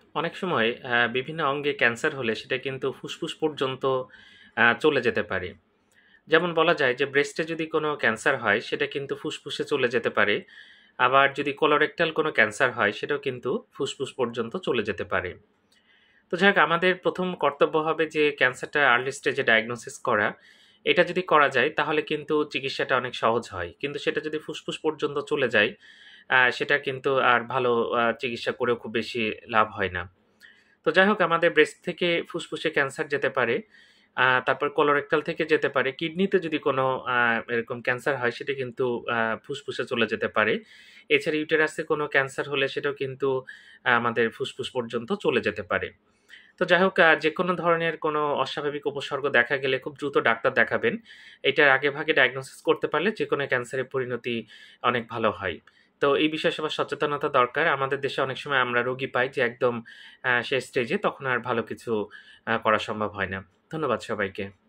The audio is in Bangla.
অনেক সময় বিভিন্ন অঙ্গে ক্যান্সার হলে সেটা কিন্তু ফুসফুস পর্যন্ত চলে যেতে পারে। যেমন বলা যায় যে ব্রেস্টে যদি কোনো ক্যান্সার হয় সেটা কিন্তু ফুসফুসে চলে যেতে পারে। আবার যদি কোলোরেক্টাল কোনো ক্যান্সার হয় সেটাও কিন্তু ফুসফুস পর্যন্ত চলে যেতে পারে। তো যাই হোক আমাদের ১ম কর্তব্য হবে যে ক্যান্সারটা আর্লি স্টেজে ডায়াগনোসিস করা। এটা যদি করা যায় তাহলে কিন্তু চিকিৎসাটা অনেক সহজ হয়। কিন্তু সেটা যদি ফুসফুস পর্যন্ত চলে যায় সেটা কিন্তু আর ভালো চিকিৎসা করেও খুব বেশি লাভ হয় না। তো যাই হোক আমাদের ব্রেস্ট থেকে ফুসফুসে ক্যান্সার যেতে পারে। তারপর কোলোরেক্টাল থেকে যেতে পারে। কিডনিতে যদি কোনো আ এরকম ক্যান্সার হয় সেটা কিন্তু ফুসফুসে চলে যেতে পারে। এছাড়া ইউটেরাসে কোনো ক্যান্সার হলে সেটাও কিন্তু আমাদের ফুসফুস পর্যন্ত চলে যেতে পারে। তো যাই হোক যেকোনো ধরনের কোনো অস্বাভাবিক উপসর্গ দেখা গেলে খুব দ্রুত ডাক্তার দেখাবেন। এটার আগেভাগে ডায়াগনোসিস করতে পারলে যেকোনো ক্যান্সারের পরিণতি অনেক ভালো হয়। তো এই বিষয়ে সবার সচেতনতা দরকার। আমাদের দেশে অনেক সময় আমরা রোগী পাই যে একদম শেষ স্টেজে তখন আর ভালো কিছু করা সম্ভব হয় না। ধন্যবাদ সবাইকে।